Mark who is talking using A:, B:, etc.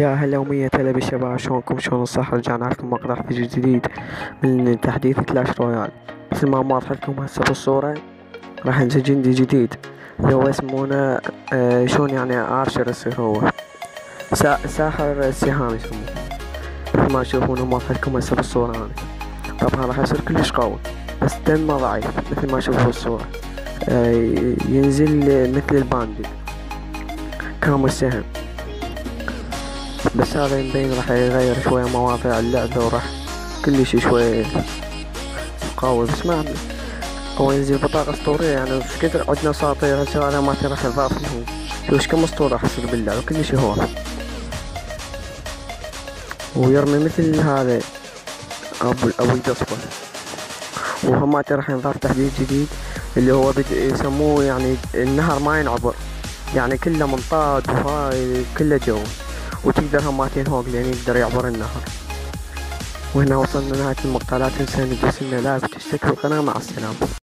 A: يا هلا ومية هلا بالشباب، شلونكم؟ شلون الصحة؟ رجعنا لكم مقطع فيديو جديد من تحديث كلاش رويال. مثل ما واضح لكم هسه بالصورة، راح ينزل جندي جديد اللي هو يسمونه شلون يعني ارشر يصير هو ساحر السهام يسموه. مثل ما تشوفون واضح لكم هسه بالصورة هذه. طبعا راح يصير كلش قوي بس دمه ضعيف مثل ما تشوفوا بالصورة. ينزل مثل الباندل كامل سهم، بس هذا يبين راح يغير شوية مواضيع اللعبة وراح كلش شوية قوي. بس ما هو ينزل بطاقة اسطورية، يعني ايش كثر عدنا اساطير هسه هذا ما راح يضاف لهم. شوف كم اسطورة راح يصير باللعبة كلش هو. ويرمي مثل هذا ابو القصبة. وهمات راح ينضاف تحديث جديد اللي هو يسموه يعني النهر ما ينعبر، يعني كله منطاد وهاي كله جو، وتقدر هماتين هوك لين يقدر يعبر النهر. وهنا وصلنا لنهاية المقطع، لا تنسى ان تدوس لنا لايك وتشترك في القناة. مع السلامة.